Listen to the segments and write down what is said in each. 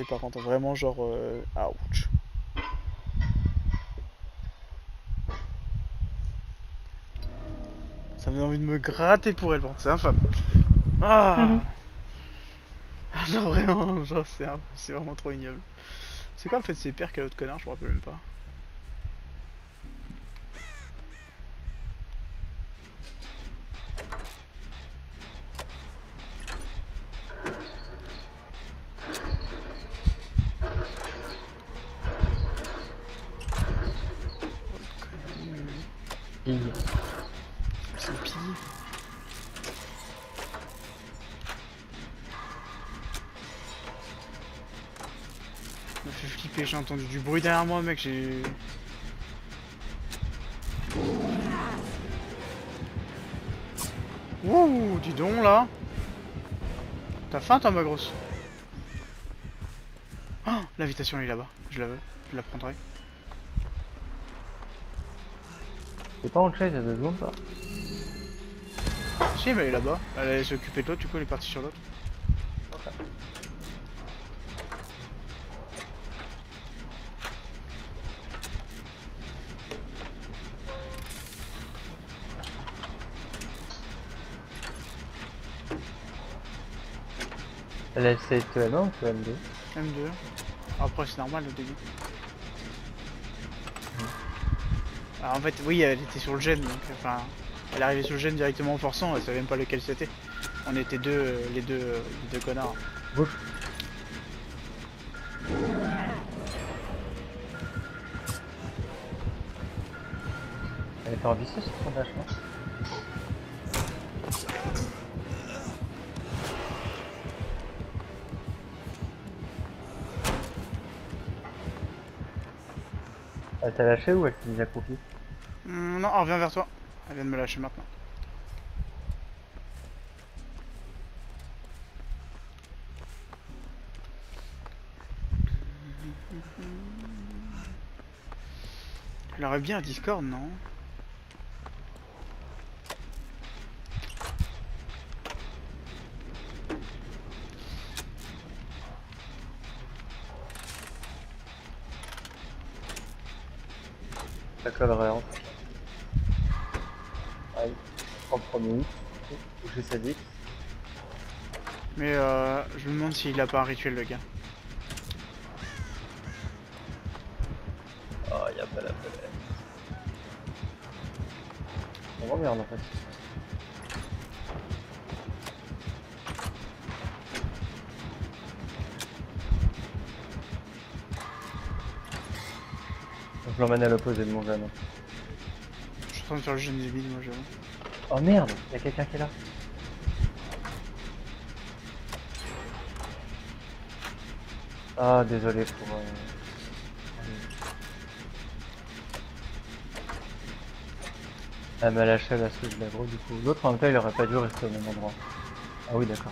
gratter par contre, vraiment genre... ouch. Ça me donne envie de me gratter pour elle, c'est infâme. Ah, ah non, vraiment, genre c'est vraiment trop ignoble. C'est quoi en fait, c'est pire que l'autre connard, je me rappelle même pas. Pille. C'est pire. Ça me fait flipper, j'ai entendu du bruit derrière moi, mec, j'ai... Ouh, dis donc là. T'as faim toi ma grosse? Oh, l'invitation elle est là-bas, je la veux, je la prendrai. C'est pas en chat il y a 2 secondes ça? Si mais elle est là-bas, elle s'est occupée de l'autre, du coup elle est partie sur l'autre. Ok. Elle essaie de M1 ou de M2? M2. Après c'est normal au début. Alors, en fait oui elle était sur le gène donc enfin elle est arrivée sur le gène directement en forçant, elle savait même pas lequel c'était. On était deux, les deux connards. Bouge. Elle était ambitieuse sur son dash, non? Elle t'a lâché ou elle s'est déjà accroupie? Non, elle revient vers toi. Elle vient de me lâcher maintenant. Elle aurait bien un Discord, non? La collerait en. Aïe. 33 minutes. Toucher sa vie. Mais je me demande s'il a pas un rituel le gars. Oh, y'a pas la palette. On va merde en fait. Je l'emmène à l'opposé de mon jeune. Je suis en train de faire le jeûne des vides moi j'avoue. Oh merde, y'a quelqu'un qui est là. Ah désolé pour... Elle m'a lâché la souche d'aggro du coup. L'autre en même temps il aurait pas dû rester au même endroit. Ah oui d'accord.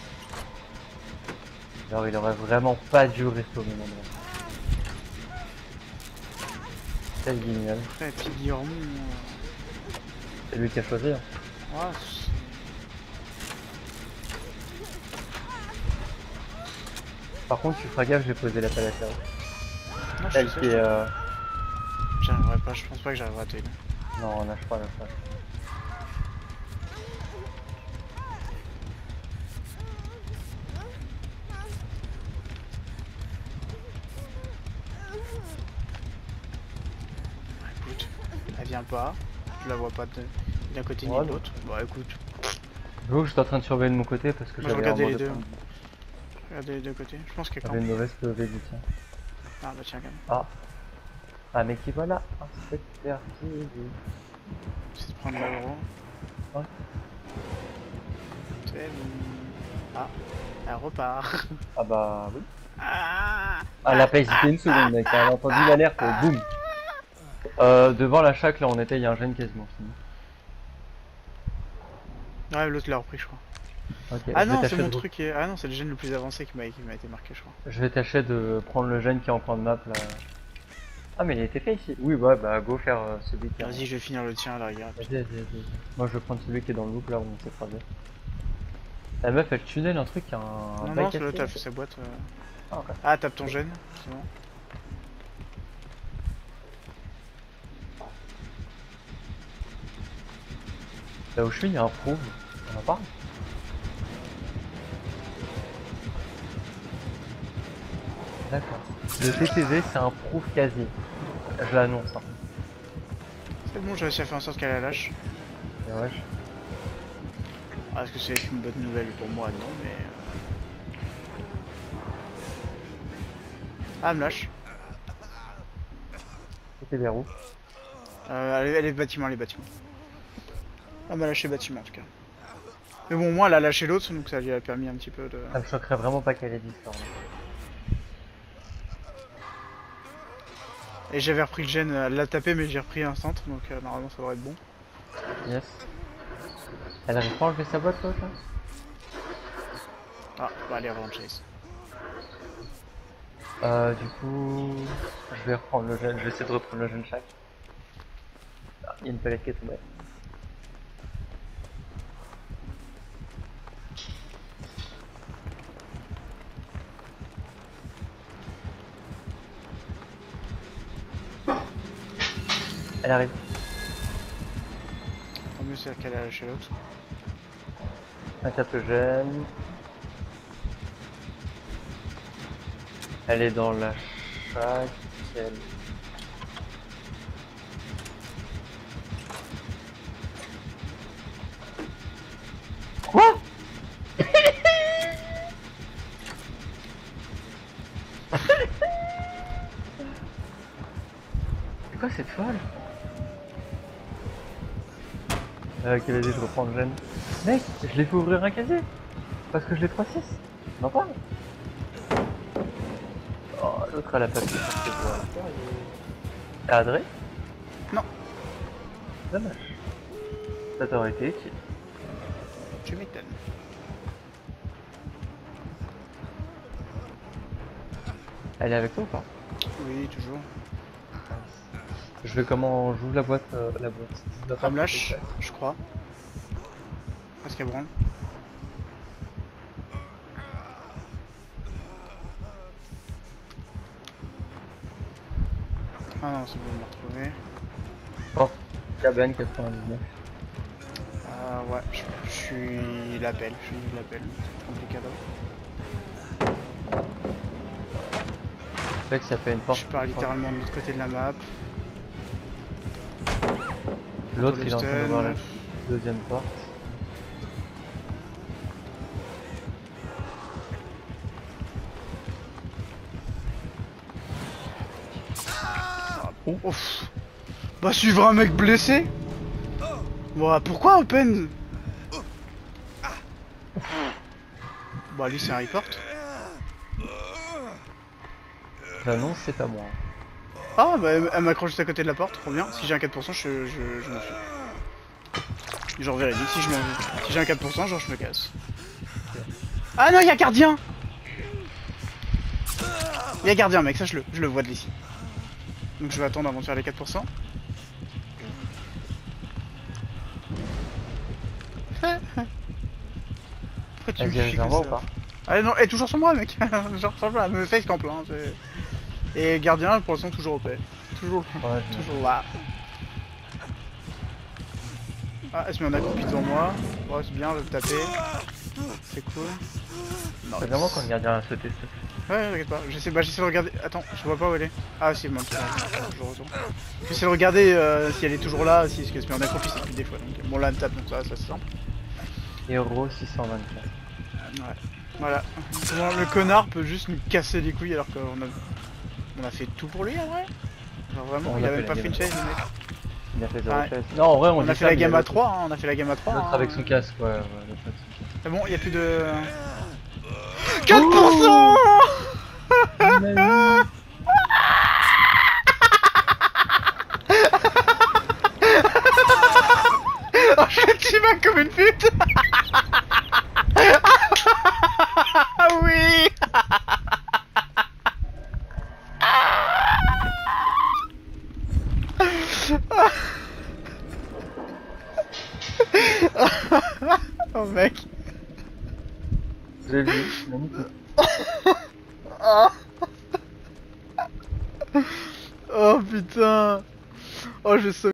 Alors il aurait vraiment pas dû rester au même endroit. Quel guignol. Après Piggy Hormon... C'est lui qui a choisi. Hein. Ouais, Par contre tu feras gaffe, j'ai posé la palette là. non, Elle qui est... J'arriverai pas, je pense pas que j'arriverai à t'aider. Non, lâche pas, lâche pas. Écoute, elle vient pas, je la vois pas d'un côté ni Ouais, de l'autre. Bah écoute, j'avoue que j'étais en train de surveiller de mon côté parce que moi je j'avais un regardais mort les de deux. pointe. Regardez les deux côtés, je pense qu'elle campe. J'avais une mauvaise POV du tien. Ah bah tiens quand même. Ah. Ah mais qui voilà, inspecteur qui C'est de prendre l'agro. Ouais. C'est bon. Ah, elle repart. Ah bah oui. Ah, Ah elle a pas hésité une seconde mec, elle a entendu l'alerte, boum. Devant la chaque là on était, il y a un gène quasiment fini. ouais, l'autre l'a repris je crois. Okay, Ah non, c'est mon truc qui est... Ah non, c'est le gène le plus avancé qui m'a été marqué je crois. Je vais tâcher de prendre le gène qui est en coin de map là. Ah mais il était fait ici. Oui ouais bah go faire celui qui est... Vas-y, je vais finir le tien à la rigueur. Vas-y. Moi je vais prendre celui qui est dans le loop là où on s'est croisé. La meuf elle tunnel un truc, un... Non, non, c'est l'autre, elle fait sa boîte. Ah, ok. Ah, tape ton gène, c'est bon. Là où je suis, il y a un prouve. On en parle. D'accord. Le TTV, c'est un prouve quasi. Je l'annonce. Hein. C'est bon, j'ai réussi à faire en sorte qu'elle la lâche. Et ouais. Ah, est-ce que c'est une bonne nouvelle pour moi? Non, mais... Ah, elle me lâche. C'était vers où? Elle est bâtiment, les bâtiments. Elle m'a lâché bâtiment en tout cas. Mais bon, moi elle a lâché l'autre, donc ça lui a permis un petit peu de... Ça me choquerait vraiment pas qu'elle ait dit ça. Et j'avais repris le gène, elle l'a tapé mais j'ai repris un centre, donc normalement ça devrait être bon. Yes. Elle arrive pas à enlever sa boîte l'autre là? Ah, bah allez, avant chase. Du coup... Je vais reprendre le jeune, je vais essayer de reprendre le jeune chaque. Ah, il y a une palette qui est tombée. Elle arrive. Tant mieux c'est qu'elle a lâché l'autre. Un tape le jeune. Elle est dans la chaque. Elle... Quoi? C'est quoi cette folle? Ok, vas-y, je reprends le gène. Mec, je l'ai fait ouvrir un casier. Parce que je l'ai 3-6. On en parle. Oh, l'autre elle a pas pu faire ses doigts. T'as adré? Non. Dommage. Ça t'aurait été utile. Tu m'étonnes. Elle est avec toi ou pas? Oui, toujours. Je vais comment j'ouvre la boîte, la boîte. Elle me lâche, je crois. Parce qu'elle branle. Ah non, c'est bon, on l'a retrouvé. Oh, cabane 99. Ouais, je suis l'appel, c'est compliqué là. En fait, ça fait une porte. Je pars littéralement de l'autre côté de la map. L'autre il est en train de voir la deuxième porte. Oh. Ouf. Bah suivre un mec blessé. Bon, pourquoi open? Bah lui c'est un report. J'annonce, c'est à moi. Ah bah elle m'accroche juste à côté de la porte, trop bien. Si j'ai un 4%, je m'en fous. Genre véridique, si j'ai un 4%, genre je me casse. Ah non, il y a gardien. Il y a gardien mec, ça je le vois de d'ici. Donc je vais attendre avant de faire les 4%. Pourquoi tu me chies comme ça? Ou pas? Ah non, elle est toujours sur moi mec. Genre elle me fait camp hein, et gardien pour l'instant toujours au paix. Toujours, Ouais, toujours là. Ah, elle se met en accroupi devant moi. Ouais, c'est bien, je vais le taper. C'est cool. Non, c'est vraiment quand le gardien a sauté. Ouais, t'inquiète pas. J'essaie de regarder. Attends, je vois pas où elle est. Ah, si, moi, je retourne. J'essaie de regarder si elle est toujours là, si elle se met en accroupi, c'est plus des fois. Donc, bon, là, elle me tape, donc ça c'est simple. Héros 624. Ouais. Voilà. Comment le connard peut juste nous casser les couilles alors qu'on a fait tout pour lui en vrai. Genre vraiment, il a même pas fait une chaise, le mec. Il a fait 0 chaise. Non, en vrai, on a fait la gamme à 3, hein, on a fait la gamme à 3. L'autre avec son casque, ouais, c'est bon, il y a plus de... 4%. Oh, je le team comme une pute. Ah oui. Oh mec. J'ai vu, Oh, oh putain. Oh, je sauve.